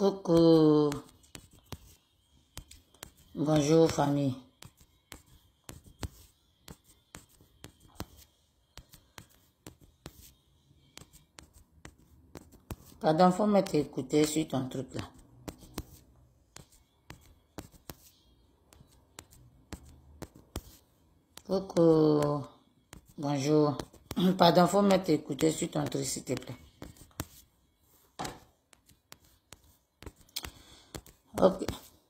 Coucou, bonjour famille. Pardon, faut mettre écouter sur ton truc là. Coucou, bonjour. Pardon, faut mettre écouter sur ton truc s'il te plaît. Ok.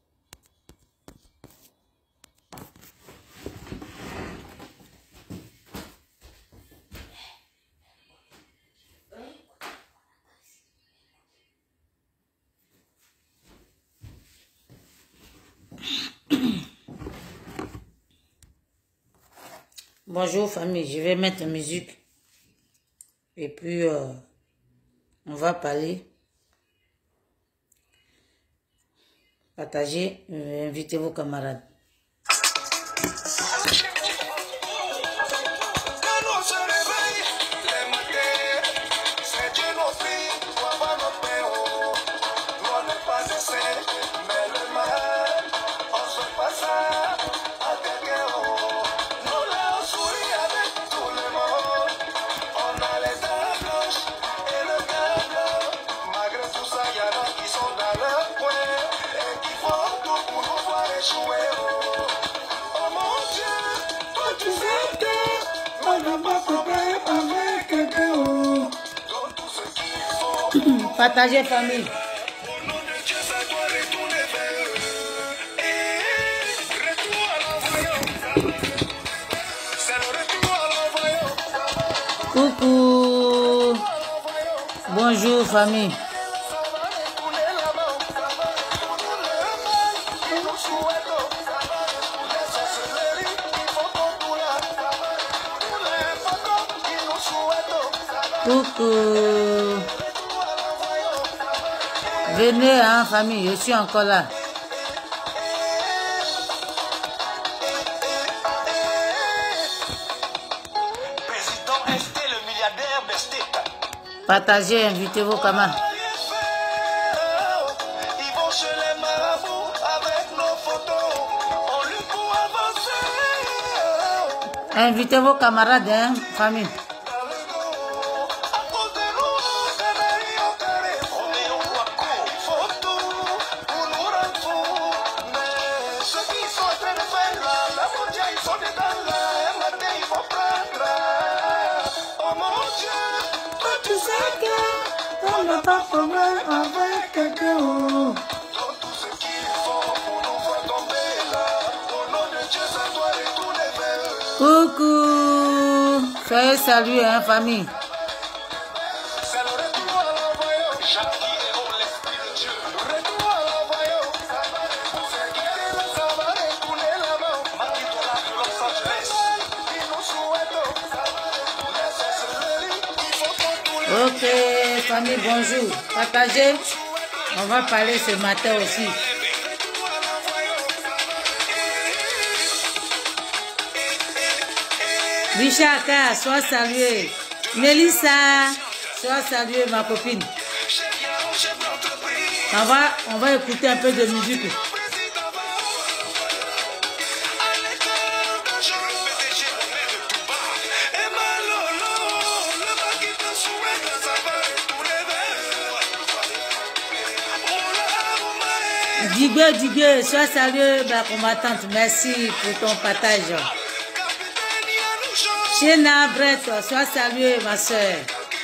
Bonjour famille, je vais mettre musique et puis on va parler, partager, invitez vos camarades. Partagez famille. Coucou. Bonjour famille. Coucou. Venez, hein, famille, je suis encore là. Partagez, invitez vos camarades. Invitez vos camarades, hein, famille. Coucou, soyez salués, hein, famille. Ok, famille, bonjour. Partagez. On va parler ce matin aussi. Richaka, sois saluée. Mélissa, sois saluée, ma copine. On va écouter un peu de musique. Digue, sois saluée, ma combattante. Merci pour ton partage. Chéna Brett, sois saluée, ma soeur.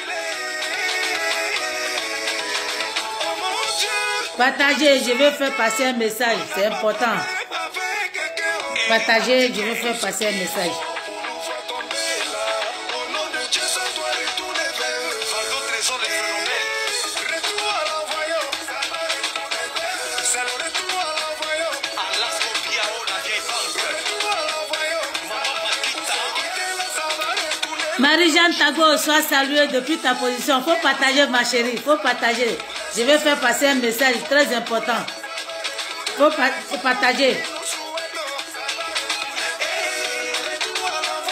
Partagez, je vais faire passer un message, c'est important. Partagez, je vais faire passer un message. Marie-Jeanne Tago, sois saluée depuis ta position. Faut partager, ma chérie. Faut partager. Je vais faire passer un message très important. Faut partager.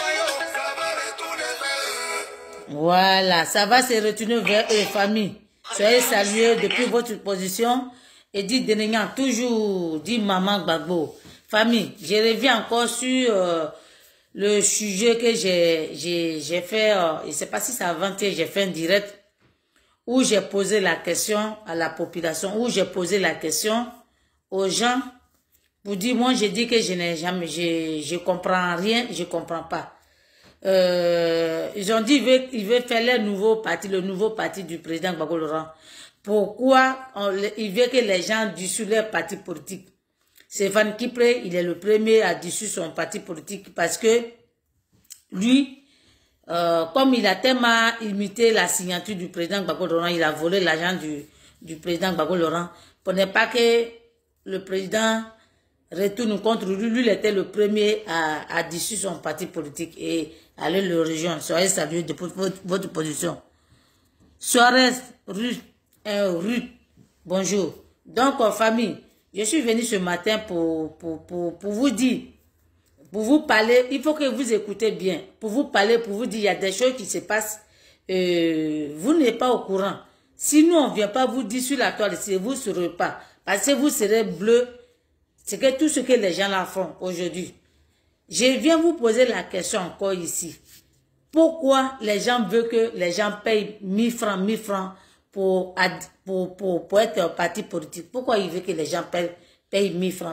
Voilà, ça va se retourner vers eux, famille. Soyez salués depuis votre position. Et dit Denignan, toujours, dit Maman Gbagbo. Famille, je reviens encore sur le sujet que j'ai fait, je ne sais pas si c'est avant-hier, j'ai fait un direct où j'ai posé la question à la population, où j'ai posé la question aux gens pour dire, moi j'ai dit que je n'ai jamais, je comprends rien, je comprends pas. Ils ont dit ils veulent faire le nouveau parti du président Gbagbo Laurent. Pourquoi il veut que les gens dissous leur parti politique? Stéphane Kipré, il est le premier à dissoudre son parti politique parce que lui, comme il a tellement imité la signature du président Gbagbo Laurent, il a volé l'argent du président Gbagbo Laurent. Pour ne pas que le président retourne contre lui, lui il était le premier à dissoudre son parti politique et aller le rejoindre. Soyez salués de votre position. Suarez, Ruth, bonjour. Donc, famille, je suis venu ce matin pour vous dire, pour vous parler, il faut que vous écoutez bien, pour vous parler, pour vous dire, il y a des choses qui se passent, vous n'êtes pas au courant. Si nous, on ne vient pas vous dire sur la toile, vous ne serez pas, parce que vous serez bleu, c'est que tout ce que les gens là font aujourd'hui. Je viens vous poser la question encore ici. Pourquoi les gens veulent que les gens payent 1000 francs pour être un parti politique? Pourquoi ils veulent que les gens payent 1000 francs?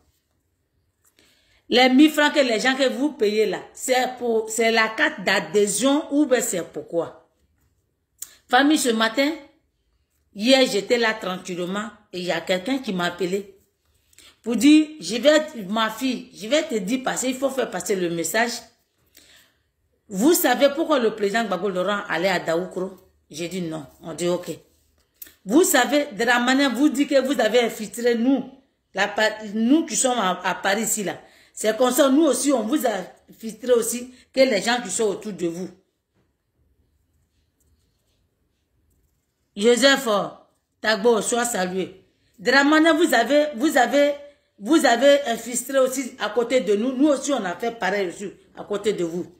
Les 1000 francs que les gens que vous payez là, c'est la carte d'adhésion ou bien c'est pourquoi? Famille, ce matin, hier j'étais là tranquillement et il y a quelqu'un qui m'a appelé pour dire, ma fille, je vais te dire parce qu'il faut faire passer le message. Vous savez pourquoi le président Gbagbo Laurent allait à Daoukro? J'ai dit non. On dit ok. Vous savez, de la manière, vous dites que vous avez infiltré nous qui sommes à Paris ici là. C'est comme ça, nous aussi, on vous a infiltré aussi que les gens qui sont autour de vous. Joseph Tagbo, sois salué. De la manière, vous avez infiltré aussi à côté de nous. Nous aussi, on a fait pareil aussi à côté de vous.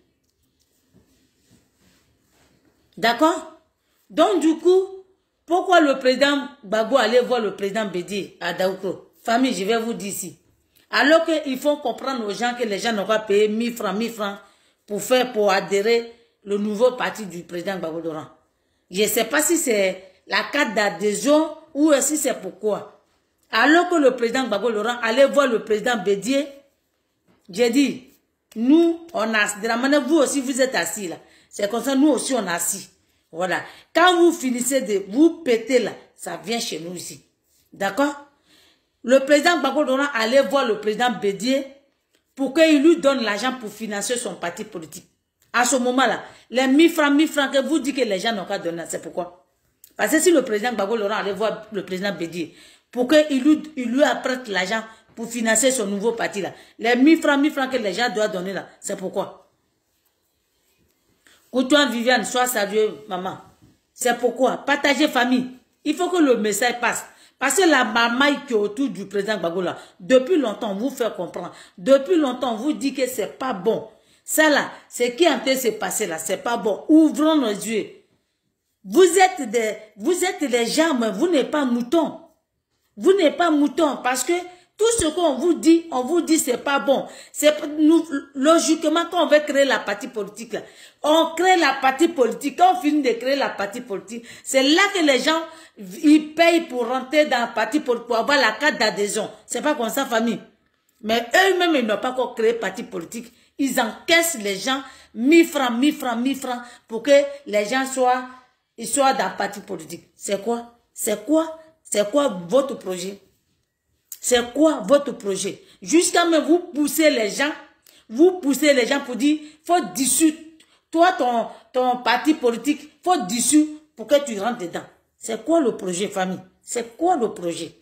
D'accord? Donc, du coup, pourquoi le président Gbagbo allait voir le président Bédié à Daoukro? Famille, je vais vous dire ici. Alors qu'il faut comprendre aux gens que les gens n'ont pas payé 1000 francs pour adhérer le nouveau parti du président Gbagbo Laurent. Je ne sais pas si c'est la carte d'adhésion ou si c'est pourquoi. Alors que le président Gbagbo Laurent allait voir le président Bédié, j'ai dit, nous, on a, de la manière, vous aussi, vous êtes assis là. C'est comme ça, nous aussi, on est assis. Voilà. Quand vous finissez de vous péter là, ça vient chez nous ici. D'accord? Le président Gbagbo Laurent allait voir le président Bédié pour qu'il lui donne l'argent pour financer son parti politique. À ce moment-là, les 1000 francs que vous dites que les gens n'ont pas donné, c'est pourquoi? Parce que si le président Gbagbo Laurent allait voir le président Bédié pour qu'il lui apprête l'argent pour financer son nouveau parti là, les 1000 francs que les gens doivent donner là, c'est pourquoi? Couton Viviane, sois salué, maman. C'est pourquoi, partagez famille. Il faut que le message passe. Parce que la mamaille qui est autour du président Gbagbo là, depuis longtemps, on vous fait comprendre. Depuis longtemps, on vous dit que c'est pas bon. Ça là, ce qui est en train de se passer là, c'est pas bon. Ouvrons nos yeux. Vous êtes des gens, mais vous n'êtes pas moutons. Vous n'êtes pas moutons parce que tout ce qu'on vous dit c'est pas bon. C'est nous, logiquement, quand on veut créer la partie politique, là, on crée la partie politique. Quand on finit de créer la partie politique, c'est là que les gens, ils payent pour rentrer dans la partie politique, pour avoir la carte d'adhésion. C'est pas comme ça, famille. Mais eux-mêmes, ils n'ont pas encore créé parti politique. Ils encaissent les gens 1000 francs, pour que les gens soient dans le parti politique. C'est quoi? C'est quoi votre projet? C'est quoi votre projet? Jusqu'à même vous poussez les gens pour dire, faut dissoudre, toi, ton parti politique, faut dissoudre pour que tu rentres dedans. C'est quoi le projet, famille? C'est quoi le projet?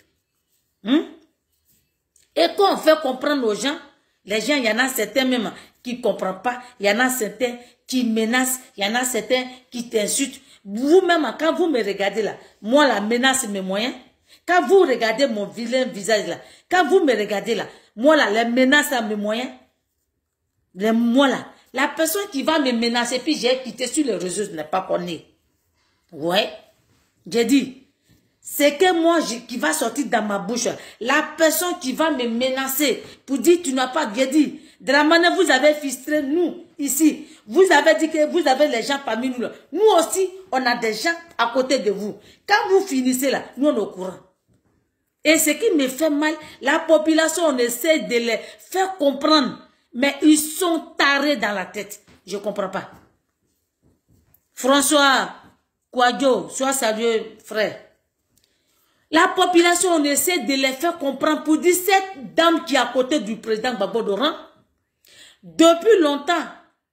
Et quand on fait comprendre aux gens, les gens, il y en a certains même qui ne comprennent pas, il y en a certains qui menacent, il y en a certains qui t'insultent. Vous-même, quand vous me regardez là, moi, la menace, mes moyens, quand vous regardez mon vilain visage là, quand vous me regardez là, moi là, les menaces à mes moyens, moi là, la personne qui va me menacer, puis j'ai quitté sur les réseaux, je n'ai pas connu. Ouais. J'ai dit, c'est que moi qui va sortir dans ma bouche, la personne qui va me menacer pour dire tu n'as pas bien dit. Dramane, vous avez frustré nous ici. Vous avez dit que vous avez les gens parmi nous. Nous aussi, on a des gens à côté de vous. Quand vous finissez là, nous on est au courant. Et ce qui me fait mal, la population, on essaie de les faire comprendre. Mais ils sont tarés dans la tête. Je ne comprends pas. François Kouadio, sois sérieux, frère. La population, on essaie de les faire comprendre pour dire cette dame qui est à côté du président Gbagbo Doran, depuis longtemps,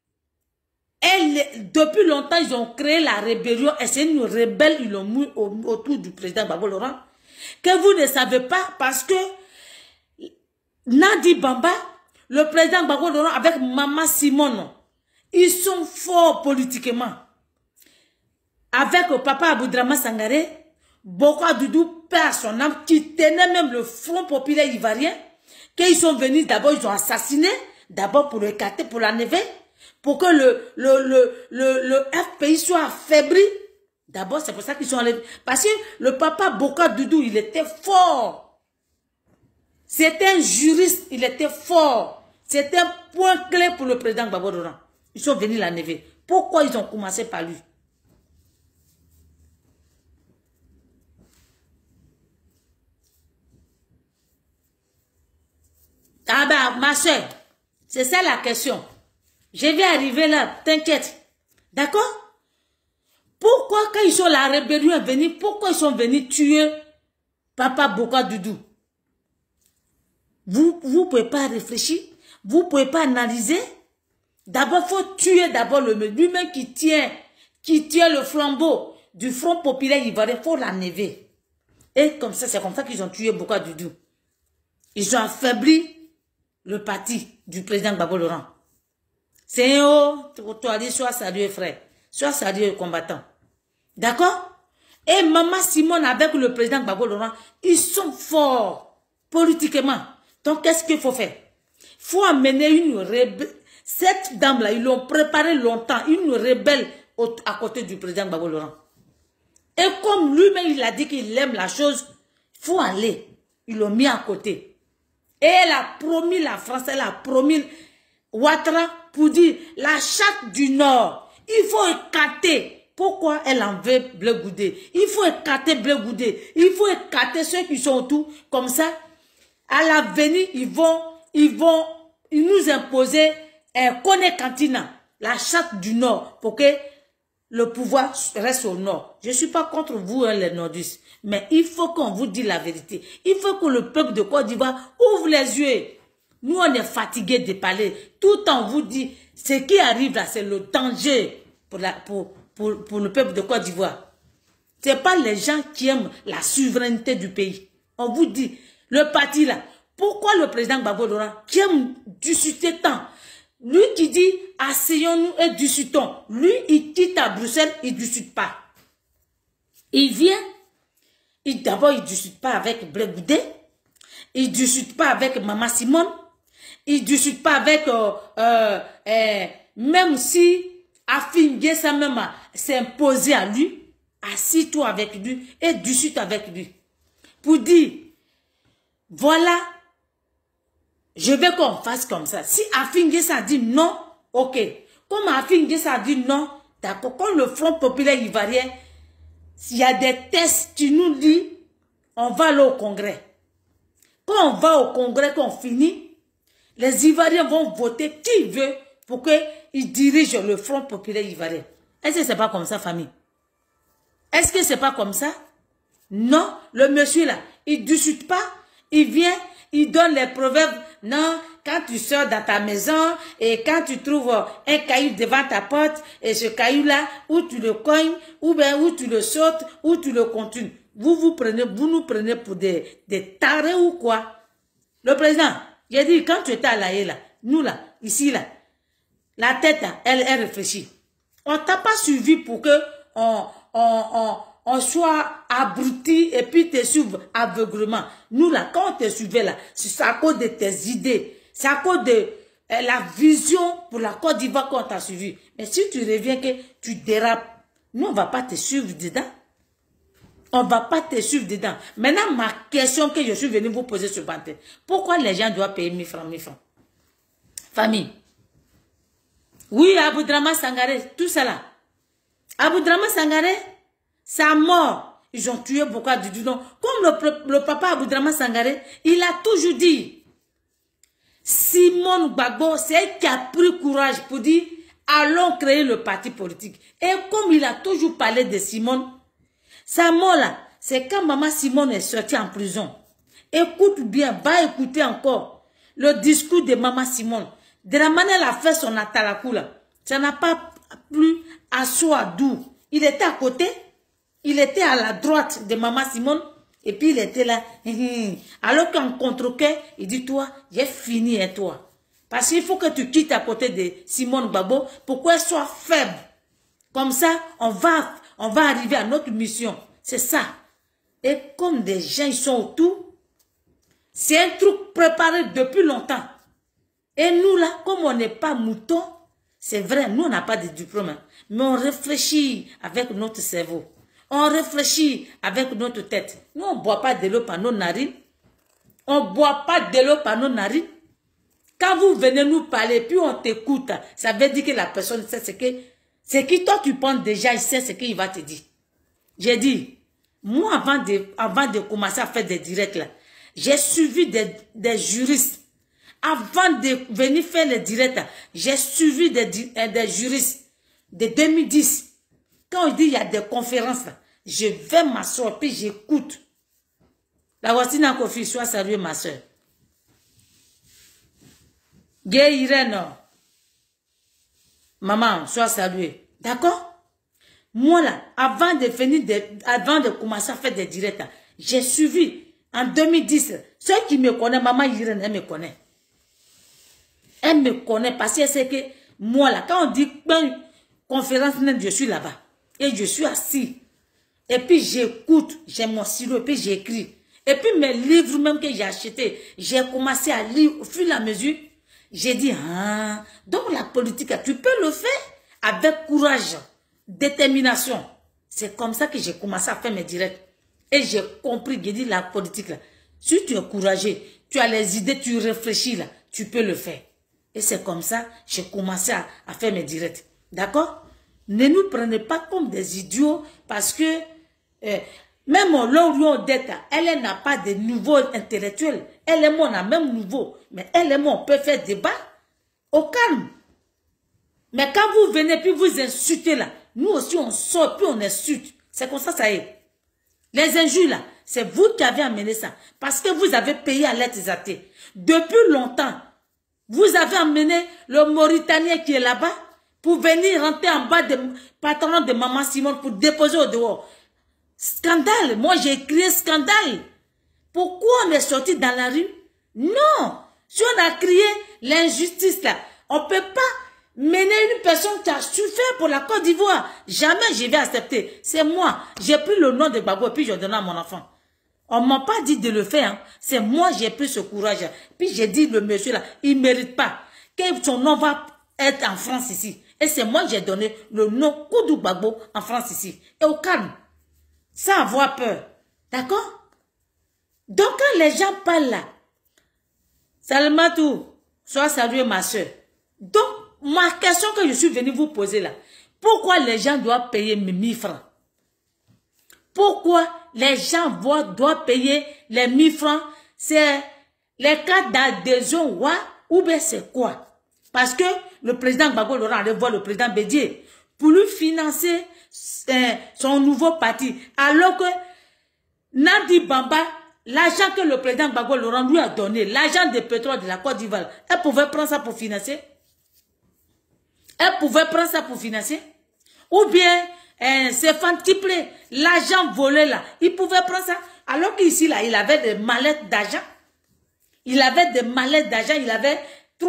ils ont créé la rébellion et c'est une rebelle, ils l'ont mis autour du président Gbagbo Doran, que vous ne savez pas parce que Nadi Bamba, le président Gbagbo Doran avec Maman Simone, ils sont forts politiquement. Avec Papa Aboudrama Sangaré, Bokar Doudou, père son âme, qui tenait même le Front populaire ivoirien, qu'ils sont venus d'abord, ils ont assassiné, d'abord pour le écarter, pour l'enlever, pour que le FPI soit affaibli. D'abord, c'est pour ça qu'ils sont enlevés. Parce que le papa Bokar Doudou, il était fort. C'était un juriste, il était fort. C'était un point clé pour le président Gbagbo Doran. Ils sont venus l'enlever. Pourquoi ils ont commencé par lui? Ah ben, ma soeur, c'est ça la question. Je vais arriver là, t'inquiète. D'accord? Pourquoi quand ils sont la rébellion est venue, pourquoi ils sont venus tuer Papa Bokar Doudou? Vous ne pouvez pas réfléchir, vous ne pouvez pas analyser. D'abord, il faut tuer d'abord lui-même qui tient le flambeau du Front populaire ivoirien, il faut l'enlever. Et comme ça, c'est comme ça qu'ils ont tué Bokar Doudou. Ils ont affaibli le parti du président Gbagbo Doran. C'est toi, sois sérieux, frère. Sois sérieux, combattant. D'accord? Et Maman Simone avec le président Gbagbo Doran, ils sont forts politiquement. Donc, qu'est-ce qu'il faut faire? Il faut amener une rebelle. Cette dame-là, ils l'ont préparé longtemps, une rebelle à côté du président Gbagbo Doran. Et comme lui-même, il a dit qu'il aime la chose, il faut aller. Ils l'ont mis à côté. Et elle a promis la France, elle a promis Ouattara pour dire la charte du Nord. Il faut écarter. Pourquoi elle en veut Blé Goudé? Il faut écarter Blé Goudé. Il faut écarter ceux qui sont autour. Comme ça, à l'avenir, ils nous imposer un Kone Kantina, la charte du Nord, pour que le pouvoir reste au Nord. Je ne suis pas contre vous, hein, les nordistes, mais il faut qu'on vous dise la vérité. Il faut que le peuple de Côte d'Ivoire ouvre les yeux. Nous, on est fatigués de parler. Tout le temps, on vous dit, ce qui arrive là, c'est le danger pour le peuple de Côte d'Ivoire. Ce n'est pas les gens qui aiment la souveraineté du pays. On vous dit, le parti là, pourquoi le président Gbagbo Doran, qui aime discuter tant, lui qui dit, asseyons-nous et discutons. Lui, il quitte à Bruxelles, il ne discute pas. Il vient, d'abord, il ne discute pas avec Blé Goudé, il ne discute pas avec Maman Simone, il ne discute pas avec, même si Afingé, ça même s'est imposé à lui, assis-toi avec lui et discute avec lui. Pour dire, voilà, je veux qu'on fasse comme ça. Si Afingé ça dit non, ok. Comme Afingé ça dit non, d'accord. Quand le Front populaire ivoirien, s'il y a des tests qui nous disent, on va aller au Congrès. Quand on va au Congrès, quand on finit, les Ivoiriens vont voter qui veut pour qu'ils dirigent le Front populaire ivoirien. Est-ce que ce n'est pas comme ça, famille? Est-ce que ce n'est pas comme ça? Non, le monsieur là, il ne discute pas, il vient, il donne les proverbes. Non, quand tu sors dans ta maison et quand tu trouves un caillou devant ta porte et ce caillou-là, où tu le cognes, ou bien où tu le sautes, ou tu le continues. Vous nous prenez pour des tarés ou quoi? Le président, j'ai dit, quand tu étais à La Haye, là, nous là, ici là, la tête, là, elle réfléchit. On t'a pas suivi pour que on soit abruti et puis te suivre aveuglement. Nous là, quand on te suivait là, c'est à cause de tes idées. C'est à cause de la vision pour la Côte d'Ivoire qu'on t'a suivi. Mais si tu reviens que tu dérapes, nous on ne va pas te suivre dedans. On ne va pas te suivre dedans. Maintenant, ma question que je suis venu vous poser sur Panthère. Pourquoi les gens doivent payer 1000 francs, 1000 francs? Famille. Oui, Aboudrama Sangaré, tout ça là. Aboudrama Sangaré, sa mort, ils ont tué beaucoup du nom. Comme le papa Aboudrama Sangaré, il a toujours dit, Simone Gbagbo, c'est elle qui a pris courage pour dire, allons créer le parti politique. Et comme il a toujours parlé de Simone, sa mort là, c'est quand maman Simone est sortie en prison. Écoute bien, va écouter encore le discours de maman Simone. De la manière elle a fait son atalakou là, ça n'a pas plu à soi d'où. Il était à côté, il était à la droite de maman Simone, et puis il était là. Alors qu'en contre-cœur, il dit, toi, j'ai fini avec toi. Parce qu'il faut que tu quittes à côté de Simone Gbagbo pour qu'elle soit faible. Comme ça, on va arriver à notre mission. C'est ça. Et comme des gens ils sont autour, c'est un truc préparé depuis longtemps. Et nous là, comme on n'est pas moutons, c'est vrai, nous on n'a pas de diplôme, mais on réfléchit avec notre cerveau. On réfléchit avec notre tête. Nous on ne boit pas de l'eau par nos narines. On ne boit pas de l'eau par nos narines. Quand vous venez nous parler, puis on t'écoute, ça veut dire que la personne sait ce que... C'est qui toi tu penses déjà, il sait ce qu'il va te dire. J'ai dit, moi avant de commencer à faire des directs là, j'ai suivi des juristes. Avant de venir faire les directs, j'ai suivi des juristes de 2010. Quand on dit il y a des conférences là, je vais m'asseoir puis j'écoute. La voici dans Kofi, sois saluée ma soeur. Gay Irène, maman, sois saluée. D'accord? Moi là, avant de commencer à faire des directs, j'ai suivi en 2010. Ceux qui me connaissent, maman Irène, elle me connaît. Elle me connaît parce qu'elle sait que moi là, quand on dit conférence, je suis là-bas. Et je suis assis. Et puis j'écoute, j'ai mon stylo, et puis j'écris. Et puis mes livres même que j'ai achetés, j'ai commencé à lire au fur et à mesure. J'ai dit, ah, donc la politique, tu peux le faire avec courage, détermination. C'est comme ça que j'ai commencé à faire mes directs. Et j'ai compris, j'ai dit, la politique, là, si tu es courageux, tu as les idées, tu réfléchis, là, tu peux le faire. Et c'est comme ça que j'ai commencé à faire mes directs. D'accord? Ne nous prenez pas comme des idiots parce que même Laurion Detta, elle n'a pas de niveau intellectuel. Elle et moi, on a même niveau. Mais elle et moi, on peut faire débat au calme. Mais quand vous venez puis vous insultez là, nous aussi on sort puis on insulte. C'est comme ça, ça est. Les injures là, c'est vous qui avez amené ça. Parce que vous avez payé à l'aide des athées. Depuis longtemps, vous avez amené le Mauritanien qui est là-bas pour venir rentrer en bas de patron de maman Simone pour déposer au dehors. Scandale. Moi, j'ai crié scandale. Pourquoi on est sorti dans la rue? Non. Si on a crié l'injustice là, on ne peut pas mener une personne qui a souffert pour la Côte d'Ivoire. Jamais je vais accepter. C'est moi. J'ai pris le nom de Gbagbo et puis je donne à mon enfant. On ne m'a pas dit de le faire. Hein. C'est moi j'ai pris ce courage. Puis j'ai dit le monsieur là, il ne mérite pas. Que son nom va être en France ici. Et c'est moi qui j'ai donné le nom Koudou Gbagbo en France ici. Et au calme. Sans avoir peur. D'accord? Donc quand les gens parlent là, Salmatou, sois salué ma soeur. Donc, ma question que je suis venu vous poser là, pourquoi les gens doivent payer 1000 francs? Pourquoi les gens doivent payer les 1000 francs? C'est les cas d'adhésion ou bien c'est quoi? Parce que le président Gbagbo Laurent allait voir le président Bédié pour lui financer son nouveau parti. Alors que Nadi Bamba, l'argent que le président Gbagbo Laurent lui a donné, l'argent de pétrole de la Côte d'Ivoire, elle pouvait prendre ça pour financer? Elle pouvait prendre ça pour financer? Ou bien, Stéphane Tiplé, l'argent volé là, il pouvait prendre ça? Alors qu'ici là, il avait des mallettes d'argent. Il avait des mallettes d'argent, il avait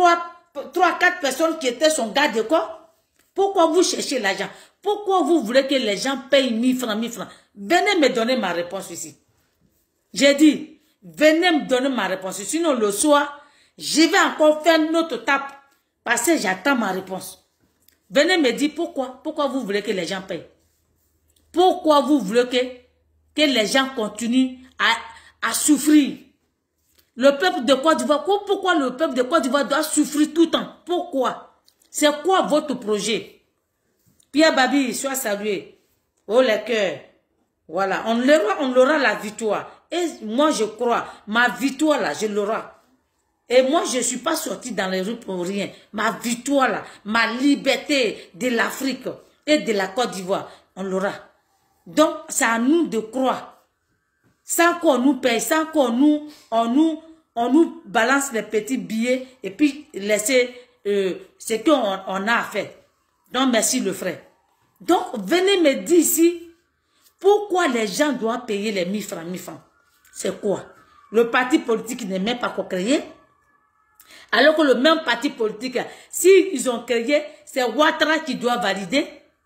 3-4 personnes qui étaient son garde de corps. Pourquoi vous cherchez l'argent? Pourquoi vous voulez que les gens payent 1000 francs, 1000 francs? Venez me donner ma réponse ici. J'ai dit, venez me donner ma réponse. Sinon, le soir, je vais encore faire une autre tape. Parce que j'attends ma réponse. Venez me dire pourquoi. Pourquoi vous voulez que les gens payent? Pourquoi vous voulez que que les gens continuent à souffrir. Le peuple de Côte d'Ivoire, pourquoi le peuple de Côte d'Ivoire doit souffrir tout le temps? Pourquoi? C'est quoi votre projet? Pierre Babi, sois salué. Oh les cœurs. Voilà, on aura la victoire. Et moi je crois, ma victoire là, je l'aurai. Et moi je ne suis pas sorti dans les rues pour rien. Ma victoire là, ma liberté de l'Afrique et de la Côte d'Ivoire, on l'aura. Donc c'est à nous de croire. Sans qu'on nous paye, sans qu'on nous balance les petits billets et puis laisser ce qu'on a à faire. Donc merci le frère. Donc venez me dire ici, pourquoi les gens doivent payer les 1000 francs, 1000 francs? C'est quoi? Le parti politique n'est même pas créé. Alors que le même parti politique, s'ils ont créé, c'est Ouattara qui doit valider.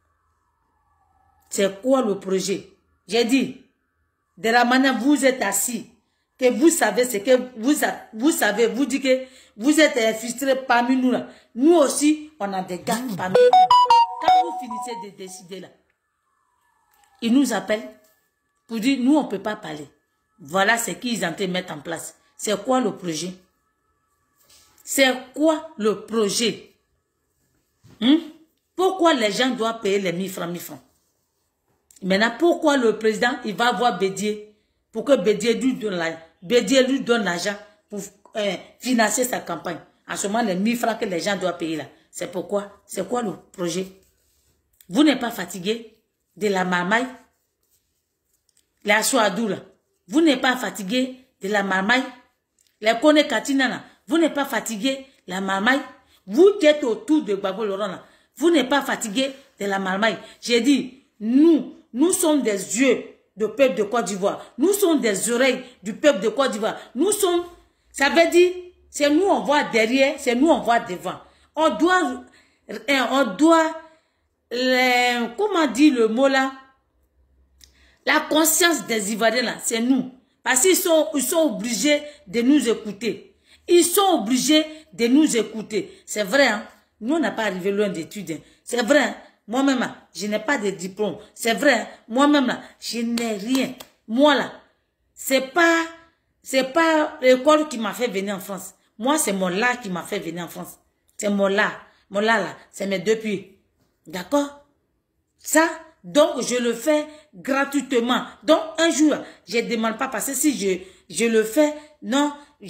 C'est quoi le projet? J'ai dit, de la manière vous êtes assis, que vous savez ce que vous savez, vous dites que vous êtes infiltrés parmi nous là. Nous aussi, on a des gars parmi nous. Quand vous finissez de décider là, ils nous appellent pour dire, nous on ne peut pas parler. Voilà ce qu'ils ont été mettre en place. C'est quoi le projet? C'est quoi le projet? Pourquoi les gens doivent payer les 1000 francs, 1000 francs? Maintenant, pourquoi le président, il va voir Bédier pour que Bédier lui donne l'argent pour financer sa campagne? En ce moment, les 1000 francs que les gens doivent payer là. C'est pourquoi? C'est quoi le projet? Vous n'êtes pas fatigué de la marmaille? La Souadou là. Vous n'êtes pas fatigué de la marmaille? Les Kone Katina là. Vous n'êtes pas fatigué de la marmaille? Vous qui êtes autour de Gbagbo Laurent là. Vous n'êtes pas fatigué de la marmaille? J'ai dit, nous sommes des yeux du peuple de Côte d'Ivoire. Nous sommes des oreilles du peuple de Côte d'Ivoire. Nous sommes, ça veut dire, c'est nous on voit derrière, c'est nous on voit devant. On doit, comment dire le mot là? La conscience des Ivoiriens là, c'est nous. Parce qu'ils sont obligés de nous écouter. Ils sont obligés de nous écouter. C'est vrai, hein? Nous, on n'a pas arrivé loin d'études. Hein? C'est vrai, hein? Moi-même, je n'ai pas de diplôme. C'est vrai, hein? Moi-même, je n'ai rien. Moi, là, c'est pas l'école qui m'a fait venir en France. Moi, c'est mon là qui m'a fait venir en France. C'est mon là. Mon là, c'est mes 2 pieds. D'accord? Ça, donc, je le fais gratuitement. Donc, un jour, je ne demande pas parce que si je le fais, non,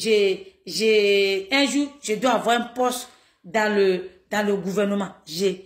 un jour, je dois avoir un poste dans le gouvernement.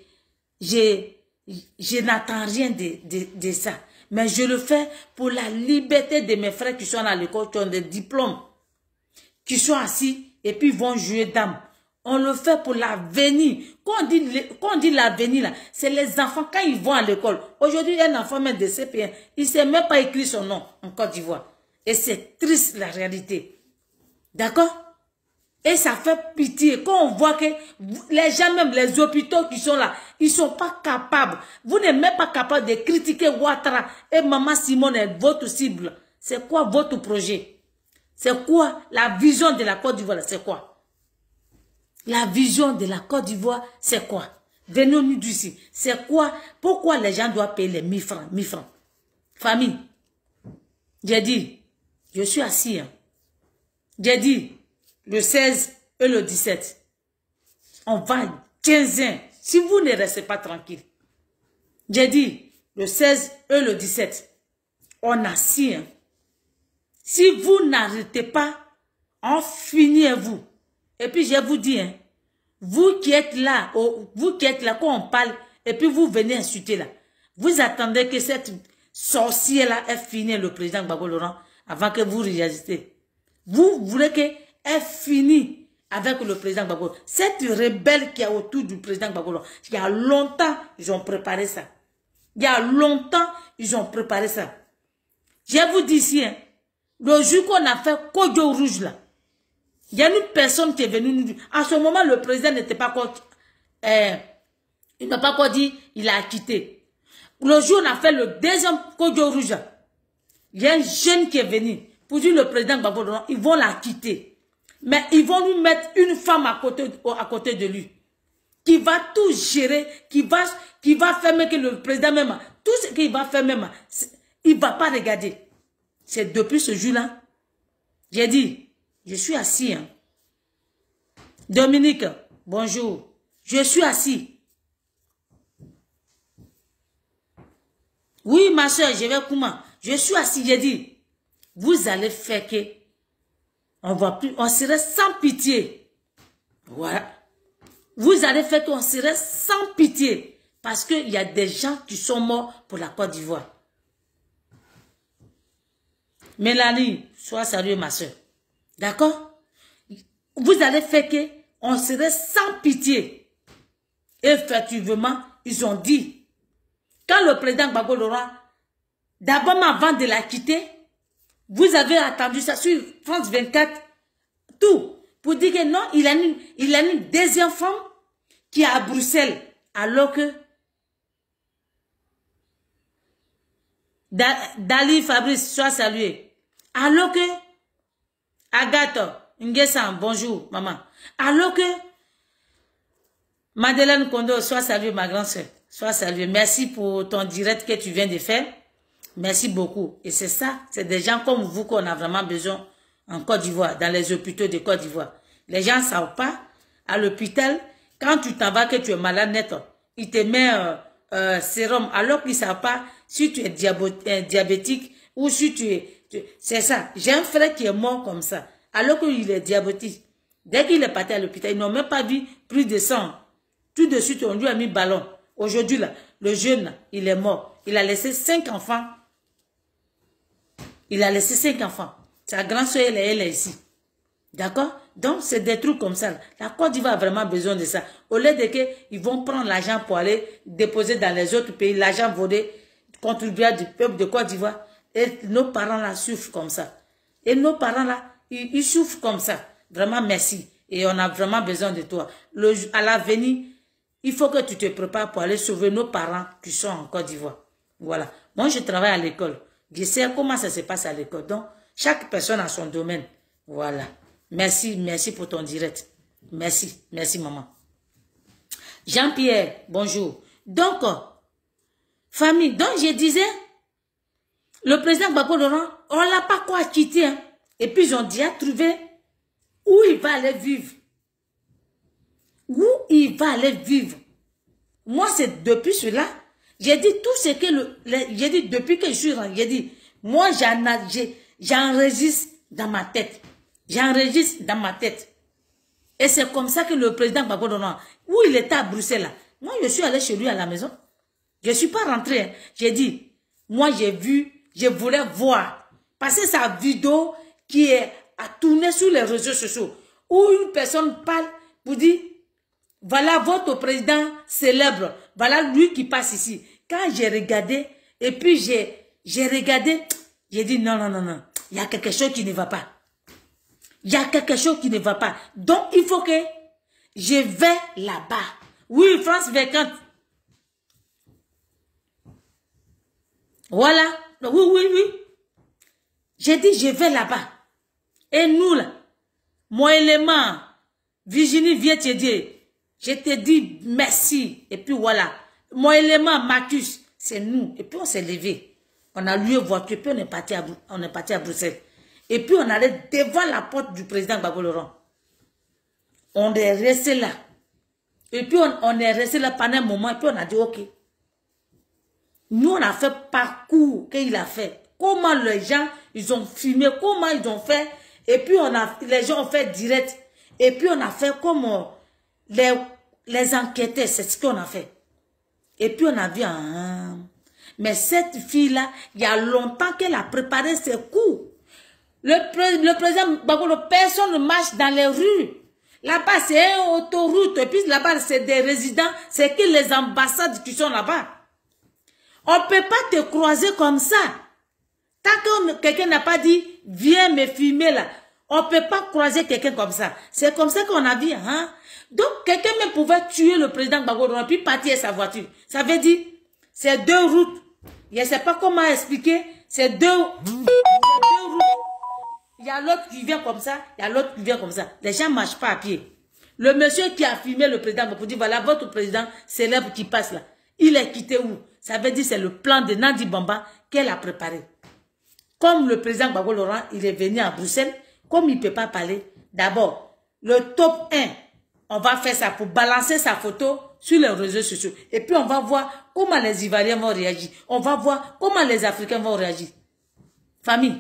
Je n'attends rien de ça. Mais je le fais pour la liberté de mes frères qui sont à l'école, qui ont des diplômes, qui sont assis et puis vont jouer dame. On le fait pour l'avenir. Quand on dit l'avenir, là, c'est les enfants quand ils vont à l'école. Aujourd'hui, un enfant même de CP1, il ne sait même pas écrire son nom en Côte d'Ivoire. Et c'est triste la réalité. D'accord? Et ça fait pitié. Quand on voit que les gens, même les hôpitaux qui sont là, ils ne sont pas capables. Vous n'êtes même pas capable de critiquer Ouattara et Maman Simone est votre cible. C'est quoi votre projet? C'est quoi la vision de la Côte d'Ivoire? C'est quoi? La vision de la Côte d'Ivoire, c'est quoi? Venons-nous d'ici. C'est quoi? Pourquoi les gens doivent payer les 1000 francs? 1000 francs. Famille, j'ai dit, je suis assis. Hein. J'ai dit, le 16 et le 17, on va 15 ans. Si vous ne restez pas tranquille. J'ai dit, le 16 et le 17, on a assis. Hein. Si vous n'arrêtez pas, on finit vous. Et puis je vous dis, hein, vous qui êtes là, quand on parle, et puis vous venez insulter là, vous attendez que cette sorcière-là ait fini le président Gbagbo Laurent avant que vous réagissez. Vous voulez qu'elle finisse avec le président Gbagbo. Cette rebelle qui est autour du président Gbagbo Laurent, il y a longtemps, ils ont préparé ça. Il y a longtemps, ils ont préparé ça. Je vous dis ici, hein, le jour qu'on a fait Kodjo Rouge là, il y a une personne qui est venue nous dire, à ce moment, le président n'était pas encore, il n'a pas encore dit, il a quitté. Le jour où on a fait le deuxième Kodjo Rouge, il y a un jeune qui est venu pour dire le président Gbagbo Laurent, ils vont la quitter. Mais ils vont lui mettre une femme à côté de lui, qui va tout gérer, qui va faire même que le président même, tout ce qu'il va faire même, il ne va pas regarder. C'est depuis ce jour-là. J'ai dit, je suis assis. Hein. Dominique, bonjour. Je suis assis. Oui, ma soeur, je vais comment? Je suis assis, j'ai dit, vous allez faire que on serait sans pitié. Voilà. Vous allez faire qu'on serait sans pitié. Parce qu'il y a des gens qui sont morts pour la Côte d'Ivoire. Mélanie, sois sérieux, ma soeur. D'accord? Vous allez faire qu'on serait sans pitié. Effectivement, ils ont dit, quand le président Gbagbo Laurent, d'abord avant de la quitter, vous avez attendu ça sur France 24, tout, pour dire que non, il a une deuxième femme qui est à Bruxelles, alors que Dali Fabrice, sois salué. Alors que Agathe, Nguessan, bonjour, maman. Alors que Madeleine Kondo, sois saluée, ma grande soeur. Sois saluée. Merci pour ton direct que tu viens de faire. Merci beaucoup. Et c'est ça, c'est des gens comme vous qu'on a vraiment besoin en Côte d'Ivoire, dans les hôpitaux de Côte d'Ivoire. Les gens ne savent pas, à l'hôpital, quand tu t'en vas, que tu es malade net, ils te mettent sérum, alors qu'ils ne savent pas si tu es diabétique ou si tu es... C'est ça. J'ai un frère qui est mort comme ça, alors qu'il est diabétique. Dès qu'il est parti à l'hôpital, ils n'ont même pas vu plus de sang. Tout de suite, on lui a mis ballon. Aujourd'hui, là, le jeune, il est mort. Il a laissé 5 enfants. Il a laissé 5 enfants. Sa grande soeur, elle est ici. D'accord? Donc, c'est des trucs comme ça. La Côte d'Ivoire a vraiment besoin de ça. Au lieu de qu'ils vont prendre l'argent pour aller déposer dans les autres pays, l'argent volé, contribuable du peuple de Côte d'Ivoire. Et nos parents là souffrent comme ça. Et nos parents là, ils souffrent comme ça. Vraiment, merci. Et on a vraiment besoin de toi. À l'avenir, il faut que tu te prépares pour aller sauver nos parents qui sont en Côte d'Ivoire. Voilà. Moi, je travaille à l'école. Je sais comment ça se passe à l'école. Donc, chaque personne a son domaine. Voilà. Merci, merci pour ton direct. Merci, merci maman. Jean-Pierre, bonjour. Donc, famille, donc je disais, le président Gbagbo Laurent, on ne l'a pas quoi quitter. Hein. Et puis, ils ont déjà trouvé où il va aller vivre. Où il va aller vivre. Moi, c'est depuis cela, j'ai dit tout ce que j'ai dit depuis que je suis rentré, j'ai dit, moi, j'enregistre dans ma tête. J'enregistre dans ma tête. Et c'est comme ça que le président Gbagbo Laurent, où il était à Bruxelles, là, moi, je suis allé chez lui à la maison. Je ne suis pas rentré. Hein. J'ai dit, moi, j'ai vu, je voulais voir. Parce que sa vidéo qui est à tourner sur les réseaux sociaux, où une personne parle pour dire, voilà votre président célèbre, voilà lui qui passe ici. Quand j'ai regardé, et puis j'ai regardé, j'ai dit non, non, non, non, il y a quelque chose qui ne va pas. Il y a quelque chose qui ne va pas. Donc, il faut que je vais là-bas. Oui, France 24. Voilà. Oui, oui, oui. J'ai dit, je vais là-bas. Et nous, là, mon élément, Virginie vient te dire, je te dis merci. Et puis voilà. Mon élément, Marcus, c'est nous. Et puis on s'est levé. On a loué voiture. Et puis on est parti à Bruxelles. Et puis on allait devant la porte du président Gbagbo Laurent. On est resté là. Et puis on est resté là pendant un moment. Et puis on a dit ok. Nous on a fait parcours qu'il a fait. Comment les gens, ils ont filmé. Comment ils ont fait. Et puis les gens ont fait direct. Et puis on a fait comme les enquêteurs. C'est ce qu'on a fait. Et puis on a vu mais cette fille-là, il y a longtemps qu'elle a préparé ses coups. Le président Gbagbo, personne ne marche dans les rues. Là-bas, c'est une autoroute. Et puis là-bas, c'est des résidents. C'est que les ambassades qui sont là-bas. On ne peut pas te croiser comme ça. Tant que quelqu'un n'a pas dit, viens me filmer là. On ne peut pas croiser quelqu'un comme ça. C'est comme ça qu'on a vu. Hein? Donc, quelqu'un même pouvait tuer le président Gbagbo et puis partir à sa voiture. Ça veut dire, c'est 2 routes. Je ne sais pas comment expliquer. C'est 2 routes. Il y a l'autre qui vient comme ça, il y a l'autre qui vient comme ça. Les gens ne marchent pas à pied. Le monsieur qui a filmé le président, pour dire, voilà, votre président célèbre qui passe là. Il est quitté où? Ça veut dire que c'est le plan de Nandi Bamba qu'elle a préparé. Comme le président Gbagbo Laurent, il est venu à Bruxelles, comme il ne peut pas parler, d'abord, le top 1, on va faire ça pour balancer sa photo sur les réseaux sociaux. Et puis on va voir comment les Ivoiriens vont réagir. On va voir comment les Africains vont réagir. Famille,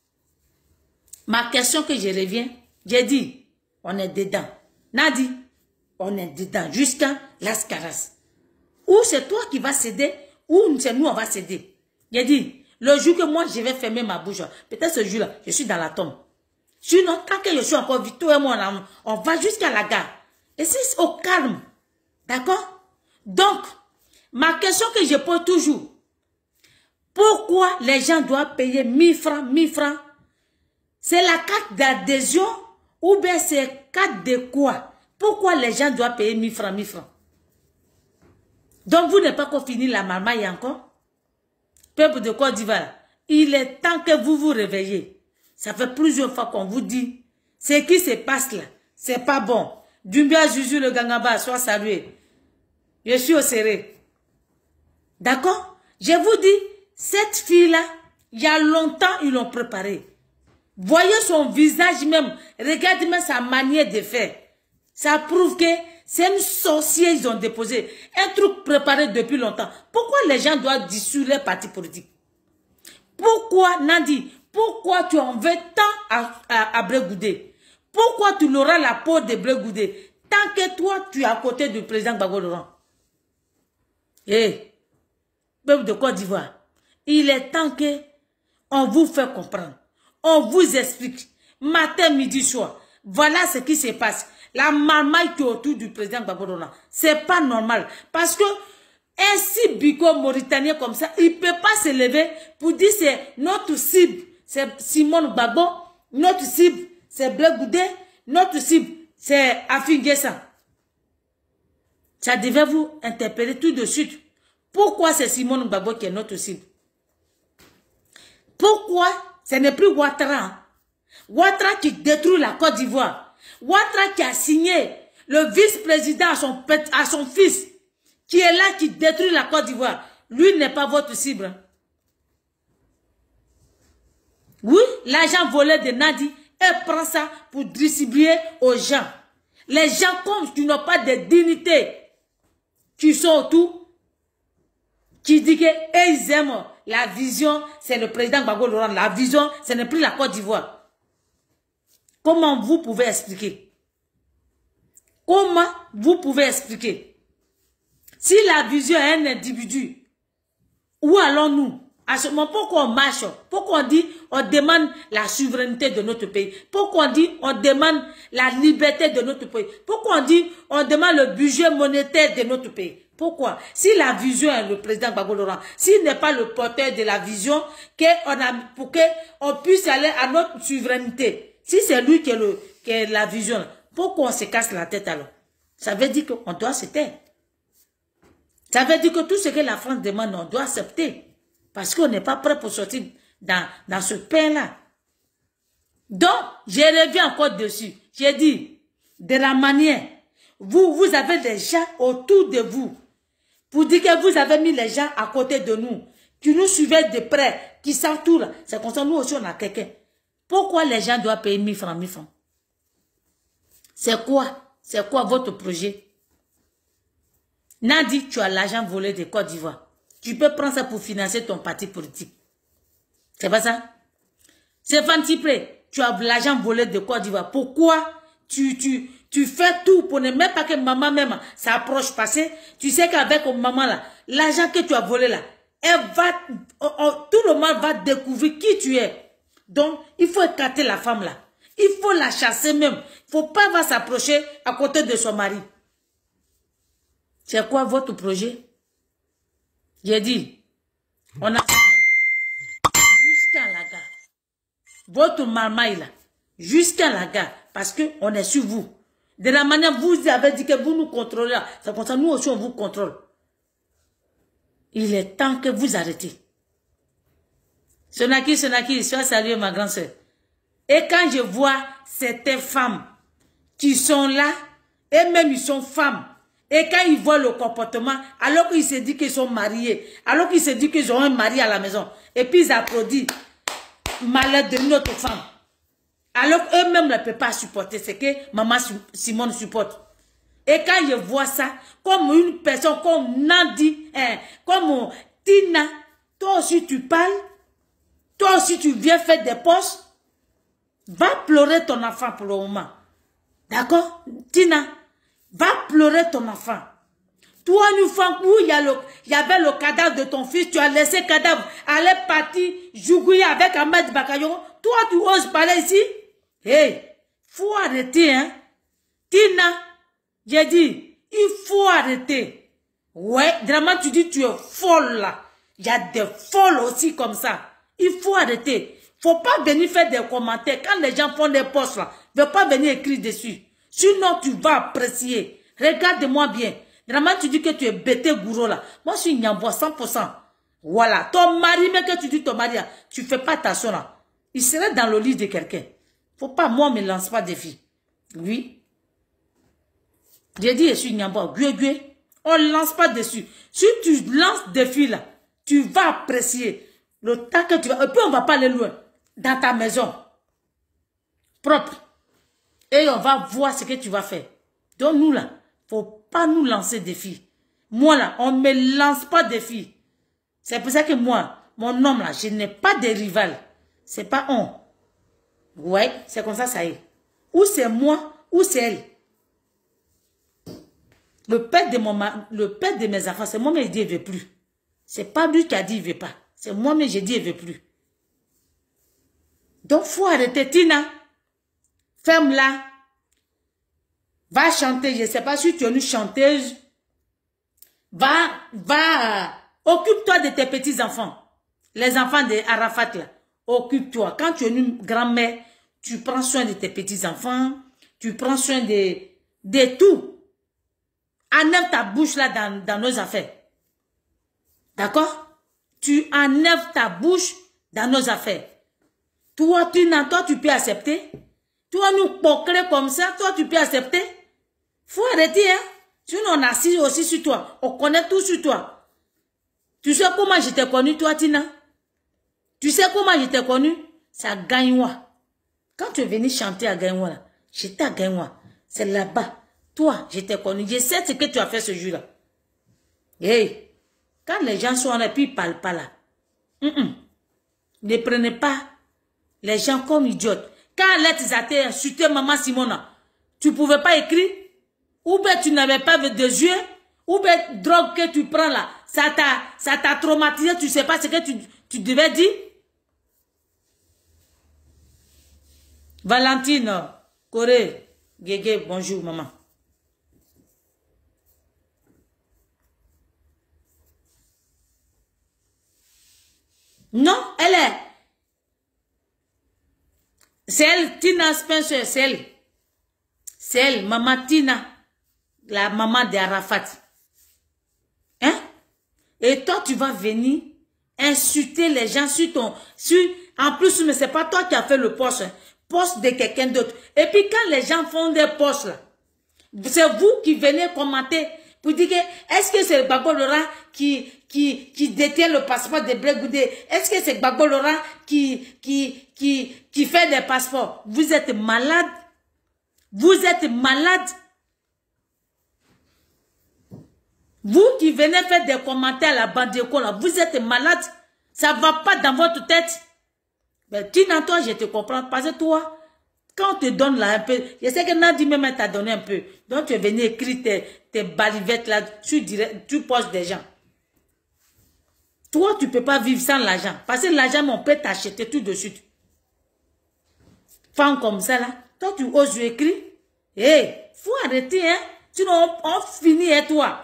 ma question que je reviens, j'ai dit, on est dedans. Nadi, on est dedans jusqu'à Las Caras. Ou c'est toi qui vas céder, ou c'est nous on va céder. J'ai dit, le jour que moi je vais fermer ma bouche, peut-être ce jour-là, je suis dans la tombe. Sinon, tant que je suis encore vite, toi et moi, on va jusqu'à la gare. Et c'est au calme. D'accord? Donc, ma question que je pose toujours, pourquoi les gens doivent payer 1000 francs? C'est la carte d'adhésion ou bien c'est carte de quoi? Pourquoi les gens doivent payer 1000 francs? Donc, vous n'avez pas encore fini la marmaille encore? Peuple de Côte d'Ivoire, il est temps que vous vous réveillez. Ça fait plusieurs fois qu'on vous dit, ce qui se passe là, c'est pas bon. Dumbia Juju le Gangaba, soit salué. Je suis au serré. D'accord? Je vous dis, cette fille-là, il y a longtemps, ils l'ont préparée. Voyez son visage même, regardez même sa manière de faire. Ça prouve que c'est une sorcière, ils ont déposé. Un truc préparé depuis longtemps. Pourquoi les gens doivent dissoudre les partis politiques? Pourquoi, Nandi, pourquoi tu en veux tant à Blé Goudé? Pourquoi tu l'auras la peau de Blé Goudé? Tant que toi, tu es à côté du président Gbagbo Laurent. Peuple de Côte d'Ivoire, il est temps que on vous fait comprendre. On vous explique. Matin, midi, soir. Voilà ce qui se passe. La marmaille qui est autour du président Gbagbo Laurent. C'est pas normal. Parce que ainsi Biko Mauritanien comme ça, il ne peut pas se lever pour dire c'est notre cible. C'est Simone Gbagbo. Notre cible, c'est Blé Goudé. Notre cible, c'est Afin Guessan. Ça devait vous interpeller tout de suite. Pourquoi c'est Simone Gbagbo qui est notre cible? Pourquoi ce n'est plus Ouattara? Ouattara qui détruit la Côte d'Ivoire. Ouattara qui a signé le vice-président à son fils, qui est là, qui détruit la Côte d'Ivoire. Lui n'est pas votre cible. Oui, l'argent volé de Nadi, elle prend ça pour distribuer aux gens. Les gens comme qui n'ont pas de dignité, qui sont autour, qui disent qu'ils aiment la vision, c'est le président Gbagbo Laurent. La vision, ce n'est plus la Côte d'Ivoire. Comment vous pouvez expliquer? Comment vous pouvez expliquer? Si la vision est un individu, où allons-nous? À ce moment, pourquoi on marche? Pourquoi on dit, on demande la souveraineté de notre pays? Pourquoi on dit, on demande la liberté de notre pays? Pourquoi on dit, on demande le budget monétaire de notre pays? Pourquoi? Si la vision est le président Gbagbo Laurent, s'il n'est pas le porteur de la vision, pour qu'on puisse aller à notre souveraineté, si c'est lui qui est la vision, pourquoi on se casse la tête alors? Ça veut dire qu'on doit se taire. Ça veut dire que tout ce que la France demande, on doit accepter. Parce qu'on n'est pas prêt pour sortir dans ce pain-là. Donc, je reviens encore dessus. J'ai dit, de la manière, vous avez des gens autour de vous. Pour dire que vous avez mis les gens à côté de nous, qui nous suivaient de près, qui s'entourent. C'est comme ça, nous aussi, on a quelqu'un. Pourquoi les gens doivent payer 1000 francs, 1000 francs? C'est quoi votre projet? Nadi, tu as l'argent volé de Côte d'Ivoire. Tu peux prendre ça pour financer ton parti politique. C'est pas ça? C'est Fantipré, tu as l'argent volé de Côte d'Ivoire. Pourquoi tu fais tout pour ne même pas que maman même s'approche passer? Tu sais qu'avec maman là, l'argent que tu as volé là, tout le monde va découvrir qui tu es. Donc, il faut écarter la femme là. Il faut la chasser même. Il ne faut pas s'approcher à côté de son mari. C'est quoi votre projet? J'ai dit, on a jusqu'à la gare. Votre marmaille là, jusqu'à la gare, parce qu'on est sur vous. De la manière vous avez dit que vous nous contrôlez, c'est comme ça, nous aussi on vous contrôle. Il est temps que vous arrêtez. Sonaki, sois salué ma grande soeur. Et quand je vois certaines femmes qui sont là, et même ils sont femmes, Et quand ils voient le comportement, alors qu'ils se disent qu'ils sont mariés, alors qu'ils se disent qu'ils ont un mari à la maison, et puis ils applaudissent, malheur de notre femme. Alors eux-mêmes ne peuvent pas supporter ce que maman Simone supporte. Et quand je vois ça, comme une personne, comme Nandi, comme Tina, toi aussi tu parles, toi aussi tu viens faire des postes, va pleurer ton enfant pour le moment. D'accord? Tina, va pleurer ton enfant. Toi, une fois où il y avait le cadavre de ton fils, tu as laissé le cadavre, aller partir jouer avec Ahmed Bakayoko. Toi, tu oses parler ici? Hey, faut arrêter, hein? Tina, j'ai dit, il faut arrêter. Ouais, vraiment, tu dis tu es folle là. Il y a des folles aussi comme ça. Il faut arrêter. Faut pas venir faire des commentaires. Quand les gens font des posts là, ne veux pas venir écrire dessus. Sinon, tu vas apprécier. Regarde-moi bien. Vraiment, tu dis que tu es bêté gourou là. Moi, je suis Nyambois 100%. Voilà. Ton mari, mais que tu dis ton mari, tu fais pas attention là. Il serait dans le lit de quelqu'un. Faut pas, moi, me lance pas des filles. Oui. J'ai dit, je suis Nyambois. On ne lance pas dessus. Si tu lances des filles là, tu vas apprécier le temps que tu vas. Et puis, on va pas aller loin. Dans ta maison. Propre. Et on va voir ce que tu vas faire. Donc, nous là, faut pas nous lancer des filles. Moi là, on ne me lance pas des filles. C'est pour ça que moi, mon homme là, je n'ai pas de rival. C'est pas on. Ouais, c'est comme ça y est. Ou c'est moi, ou c'est elle. Le père de mes enfants, c'est moi-même qui dit il ne veut plus. C'est pas lui qui a dit il ne veut pas. C'est moi-même j'ai dit il ne veut plus. Donc, faut arrêter, Tina. Ferme-la. Va chanter. Je ne sais pas si tu es une chanteuse. Occupe-toi de tes petits-enfants. Les enfants de Arafat, là. Occupe-toi. Quand tu es une grand-mère, tu prends soin de tes petits-enfants. Tu prends soin de tout. Enlève ta bouche là dans nos affaires. D'accord? Tu enlèves ta bouche dans nos affaires. Toi, tu peux accepter. Toi, nous poquer comme ça, toi, tu peux accepter. Faut arrêter, hein. Sinon, on assise aussi sur toi. On connaît tout sur toi. Tu sais comment je t'ai connu, toi, Tina? Tu sais comment je t'ai connu? C'est à Gagnoua. Quand tu es venu chanter à Gagnoua, là, j'étais à Gagnoua. C'est là-bas. Toi, je t'ai connu. Je sais ce que tu as fait ce jour-là. Hey, quand les gens sont là et puis ils ne parlent pas là, ne prenez pas les gens comme idiotes. Quand Let's Athée insulté maman Simona, tu ne pouvais pas écrire? Ou bien tu n'avais pas de yeux? Ou bien drogue que tu prends là, ça t'a traumatisé, tu ne sais pas ce que tu devais dire? Valentine, Corée, Guégué, bonjour maman. Non, elle est. C'est elle, Tina Spencer, c'est elle. C'est elle, maman Tina, la maman d'Arafat. Hein? Et toi, tu vas venir insulter les gens sur ton... en plus, mais c'est pas toi qui as fait le poste. Hein, poste de quelqu'un d'autre. Et puis, quand les gens font des postes, là, c'est vous qui venez commenter pour dire que est-ce que c'est Gbagbo Laurent qui détient le passeport de Brégoudé? Est-ce que c'est Gbagbo Laurent qui fait des passeports? Vous êtes malade. Vous êtes malade. Vous qui venez faire des commentaires à la bande d'école, vous êtes malade. Ça ne va pas dans votre tête. Mais Tina, toi, je te comprends. Parce que toi, quand on te donne là un peu, je sais que Nadi même t'a donné un peu. Donc tu es venu écrire tes balivettes là, tu poses des gens. Toi, tu ne peux pas vivre sans l'argent. Parce que l'argent, on peut t'acheter tout de suite. Femme comme ça là, toi tu oses écrire. Hé, faut arrêter, hein. Sinon on finit et toi.